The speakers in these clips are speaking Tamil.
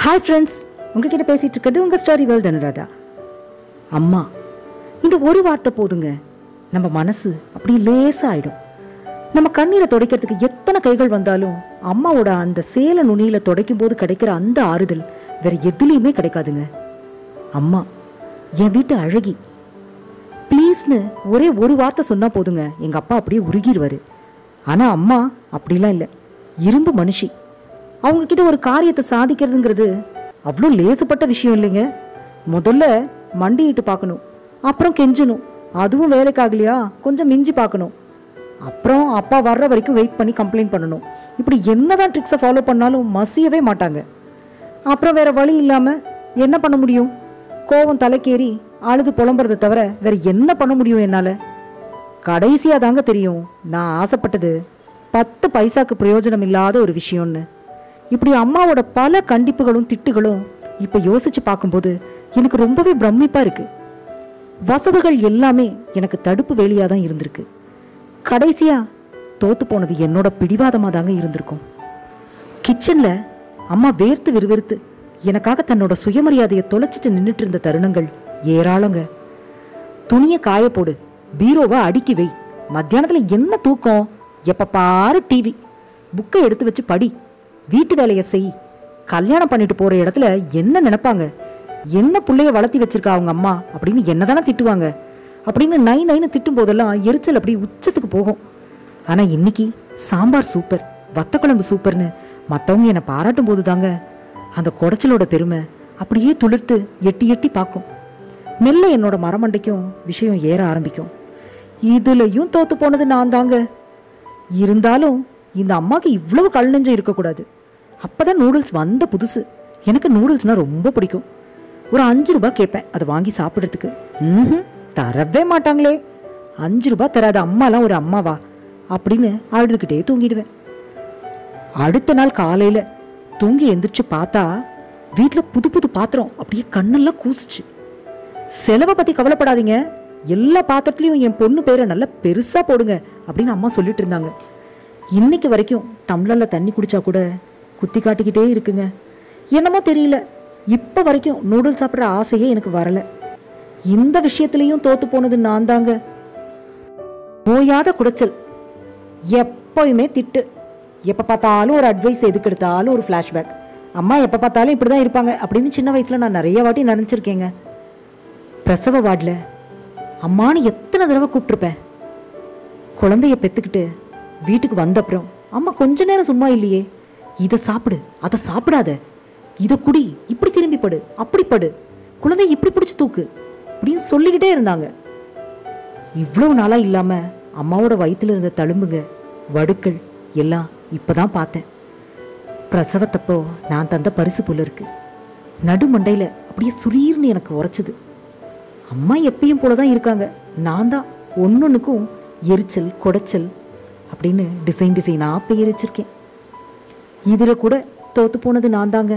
ஹாய் ஃப்ரெண்ட்ஸ், உங்ககிட்ட பேசிகிட்டு இருக்கிறது உங்கள் ஸ்டோரி வேர்ல்ட் அனுராதா. அம்மா, இந்த ஒரு வார்த்தை போதுங்க, நம்ம மனசு அப்படி லேசாகிடும். நம்ம கண்ணீரை துடைக்கிறதுக்கு எத்தனை கைகள் வந்தாலும் அம்மாவோட அந்த சேலை நுனியில் துடைக்கும் போது கிடைக்கிற அந்த ஆறுதல் வேற எதுலேயுமே கிடைக்காதுங்க. அம்மா என் வீட்டு அழகி, ப்ளீஸ்னு ஒரே ஒரு வார்த்தை சொன்னால் போதுங்க, எங்கள் அப்பா அப்படியே உருகிடுவார். ஆனால் அம்மா அப்படிலாம் இல்லை, இரும்பு மனுஷி. அவங்கக்கிட்ட ஒரு காரியத்தை சாதிக்கிறதுங்கிறது அவ்வளோ லேசுப்பட்ட விஷயம் இல்லைங்க. முதல்ல மண்டிட்டு பார்க்கணும், அப்புறம் கெஞ்சணும், அதுவும் வேலைக்காகலையா கொஞ்சம் மிஞ்சி பார்க்கணும், அப்புறம் அப்பா வர்ற வரைக்கும் வெயிட் பண்ணி கம்ப்ளைண்ட் பண்ணணும். இப்படி என்னதான் ட்ரிக்ஸை ஃபாலோ பண்ணாலும் மசியவே மாட்டாங்க. அப்புறம் வேற வழி இல்லாமல் என்ன பண்ண முடியும்? கோவம் தலைக்கேறி அழுது புலம்புறதை தவிர வேற என்ன பண்ண முடியும் என்னால்? கடைசியாக தாங்க தெரியும் நான் ஆசைப்பட்டது 10 பைசாக்கு பிரயோஜனம் இல்லாத ஒரு விஷயம்னு. இப்படி அம்மாவோட பல கண்டிப்புகளும் திட்டுகளும் இப்போ யோசிச்சு பார்க்கும்போது எனக்கு ரொம்பவே பிரமிப்பாக இருக்கு. வசவுகள் எல்லாமே எனக்கு தடுப்பு வேலியாக தான் இருந்திருக்கு. கடைசியாக தோத்து போனது என்னோட பிடிவாதமாக தாங்க இருந்திருக்கும். கிச்சனில் அம்மா வேர்த்து விறுவிறுத்து எனக்காக தன்னோட சுயமரியாதையை தொலைச்சிட்டு நின்றுட்டு இருந்த தருணங்கள் ஏராளங்க. துணியை காய போடு, பீரோவை அடுக்கி வை, மத்தியானத்தில் என்ன தூக்கம், எப்போ பாரு டிவி, புக்கை எடுத்து வச்சு படி, வீட்டு வேலையை செய், கல்யாணம் பண்ணிட்டு போகிற இடத்துல என்ன நினைப்பாங்க, என்ன பிள்ளைய வளர்த்தி வச்சிருக்கா அவங்க அம்மா அப்படின்னு என்னதானே திட்டுவாங்க அப்படின்னு நைன்னு திட்டும் போதெல்லாம் எரிச்சல் அப்படி உச்சத்துக்கு போகும். ஆனால் இன்னைக்கு சாம்பார் சூப்பர், வத்த குழம்பு சூப்பர்னு மற்றவங்க என்னை பாராட்டும் போது தாங்க அந்த குடைச்சலோட பெருமை அப்படியே துளிர்த்து எட்டி எட்டி பார்க்கும். மெல்ல என்னோட மரமண்டைக்கும் விஷயம் ஏற ஆரம்பிக்கும். இதுலையும் தோத்து போனது நான் தாங்க. இருந்தாலும் இந்த அம்மாவுக்கு இவ்வளவு கல் நெஞ்சம் இருக்கக்கூடாது. அப்போதான் நூடுல்ஸ் வந்த புதுசு. எனக்கு நூடுல்ஸ்னால் ரொம்ப பிடிக்கும். ஒரு 5 ரூபாய் கேட்பேன் அதை வாங்கி சாப்பிட்றதுக்கு. தரவே மாட்டாங்களே. 5 ரூபாய் தராத அம்மாலாம் ஒரு அம்மாவா அப்படின்னு அழுதுகிட்டே தூங்கிடுவேன். அடுத்த நாள் காலையில் தூங்கி எந்திரிச்சு பார்த்தா வீட்டில் புது புது பாத்திரம் அப்படியே கண்ணெல்லாம் கூசிச்சு. செலவை பற்றி கவலைப்படாதீங்க, எல்லா பாத்திரத்துலையும் என் பொண்ணு பேரை நல்லா பெருசாக போடுங்க அப்படின்னு அம்மா சொல்லிட்டு இருந்தாங்க. இன்னைக்கு வரைக்கும் டம்ளரில் தண்ணி குடிச்சா கூட குத்தி காட்டிக்கிட்டே இருக்குங்க. என்னமோ தெரியல, இப்போ வரைக்கும் நூடுல்ஸ் சாப்பிட்ற ஆசையே எனக்கு வரலை. இந்த விஷயத்துலையும் தோத்து போனது நான் தாங்க. ஓயாத குடைச்சல், எப்போயுமே திட்டு, எப்போ பார்த்தாலும் ஒரு அட்வைஸ், எதுக்கு எடுத்தாலும் ஒரு ஃப்ளாஷ்பேக். அம்மா எப்போ பார்த்தாலும் இப்படி தான் இருப்பாங்க அப்படின்னு சின்ன வயசில் நான் நிறைய வாட்டி நினச்சிருக்கேங்க. பிரசவ வார்டில் அம்மானு எத்தனை தடவை கூப்பிட்ருப்பேன். குழந்தைய பெற்றுக்கிட்டு வீட்டுக்கு வந்தப்புறம் அம்மா கொஞ்ச நேரம் சும்மா இல்லையே, இதை சாப்பிடு, அதை சாப்பிடாத, இதை குடி, இப்படி திரும்பி படு, அப்படி படு, குழந்தை இப்படி பிடிச்சி தூக்கு அப்படின்னு சொல்லிக்கிட்டே இருந்தாங்க. இவ்வளோ நாளாக இல்லாமல் அம்மாவோட வயிற்றுல இருந்த தழும்புங்க, வடுக்கள் எல்லாம் இப்போதான் பார்த்தேன். பிரசவத்தப்போ நான் தந்த பரிசு போல இருக்கு. நடுமண்டையில் அப்படியே சுரீர்னு எனக்கு உரைச்சிது. அம்மா எப்பயும் போல தான் இருக்காங்க, நான் தான் ஒன்னொன்றுக்கும் எரிச்சல் குடைச்சல் அப்படின்னு டிசைனாக பெயர் வச்சிருக்கேன். இதில் கூட தோத்து போனது நான் தாங்க.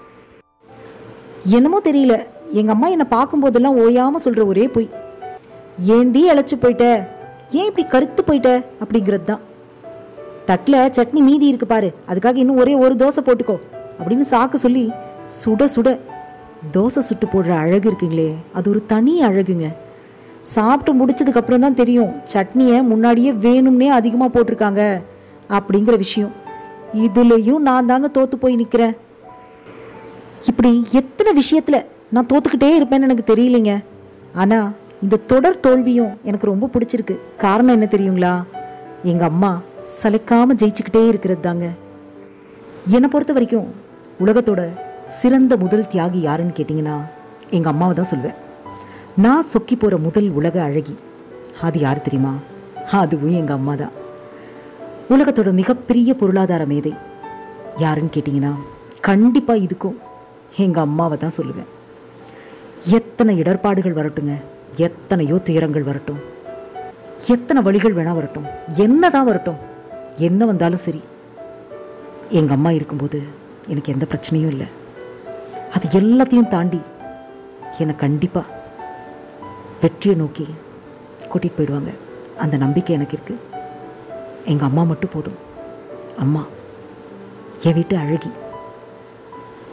என்னமோ தெரியல, எங்கள் அம்மா என்னை பார்க்கும்போதெல்லாம் ஓயாமல் சொல்கிற ஒரே பொய், ஏண்டி அழைச்சி போயிட்ட, ஏன் இப்படி கருத்து போயிட்ட அப்படிங்கிறது தான். தட்டில் சட்னி மீதி இருக்கு பாரு, அதுக்காக இன்னும் ஒரே ஒரு தோசை போட்டுக்கோ அப்படின்னு சாக்கு சொல்லி சுட சுட தோசை சுட்டு போடுற அழகு இருக்குங்களே, அது ஒரு தனி அழகுங்க. சாப்பிட்டு முடிச்சதுக்கு அப்புறம் தான் தெரியும் சட்னியை முன்னாடியே வேணும்னே அதிகமாக போட்டிருக்காங்க அப்படிங்கிற விஷயம். இதுலேயும் நான் தாங்க தோத்து போய் நிற்கிறேன். இப்படி எத்தனை விஷயத்தில் நான் தோத்துக்கிட்டே இருப்பேன்னு எனக்கு தெரியலைங்க. ஆனால் இந்த தொடர் தோல்வியும் எனக்கு ரொம்ப பிடிச்சிருக்கு. காரணம் என்ன தெரியுங்களா? எங்கள் அம்மா சளைக்காமல் ஜெயிச்சுக்கிட்டே இருக்கிறது தாங்க. என்னை பொறுத்த வரைக்கும் உலகத்தோட சிறந்த முதல் தியாகி யாருன்னு கேட்டிங்கன்னா எங்கள் அம்மாவை தான் சொல்வேன். நான் சொக்கி போகிற முதல் உலக அழகி அது யார் தெரியுமா? அதுவும் எங்கள் அம்மா தான். உலகத்தோட மிகப்பெரிய பொருளாதார மேதை யாருன்னு கேட்டிங்கன்னா கண்டிப்பாக இதுக்கும் எங்கள் அம்மாவை தான் சொல்லுவேன். எத்தனை இடர்பாடுகள் வரட்டுங்க, எத்தனையோ துயரங்கள் வரட்டும், எத்தனை வழிகள் வேணா வரட்டும், என்ன தான் வரட்டும், என்ன வந்தாலும் சரி, எங்கள் அம்மா இருக்கும்போது எனக்கு எந்த பிரச்சனையும் இல்லை. அது எல்லாத்தையும் தாண்டி என்னை கண்டிப்பாக வெற்றியை நோக்கி கூட்டிகிட்டு போயிடுவாங்க. அந்த நம்பிக்கை எனக்கு இருக்குது. எங்கள் அம்மா மட்டும் போதும். அம்மா என் வீட்டு அழகி.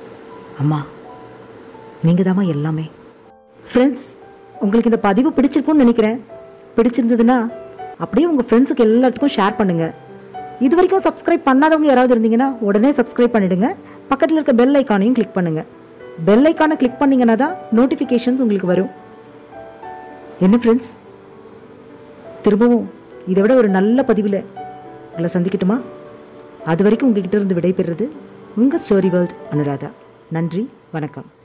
அம்மா, நீங்கள் தாம்மா எல்லாமே. ஃப்ரெண்ட்ஸ், உங்களுக்கு இந்த பதிவு பிடிச்சிருக்கும்னு நினைக்கிறேன். பிடிச்சிருந்ததுன்னா அப்படியே உங்கள் ஃப்ரெண்ட்ஸுக்கு எல்லாத்துக்கும் ஷேர் பண்ணுங்கள். இது வரைக்கும் சப்ஸ்கிரைப் பண்ணாதவங்க யாராவது இருந்தீங்கன்னா உடனே சப்ஸ்கிரைப் பண்ணிவிடுங்க. பக்கத்தில் இருக்க பெல் ஐக்கானையும் கிளிக் பண்ணுங்கள். பெல் ஐக்கானை கிளிக் பண்ணிங்கன்னா தான் நோட்டிஃபிகேஷன்ஸ் உங்களுக்கு வரும். என்ன ஃப்ரெண்ட்ஸ், திரும்பவும் இதை விட ஒரு நல்ல பதிவில் உங்களை சந்திக்கட்டுமா? அது வரைக்கும் உங்ககிட்ட இருந்து விடைபெறுறது உங்கள் ஸ்டோரி வேர்ல்ட் அனுராதா. நன்றி, வணக்கம்.